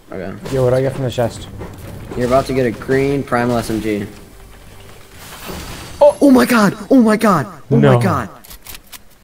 Okay. Yo, what do I get from the chest? You're about to get a green primal SMG. Oh, oh my god! Oh my god! Oh no. my god!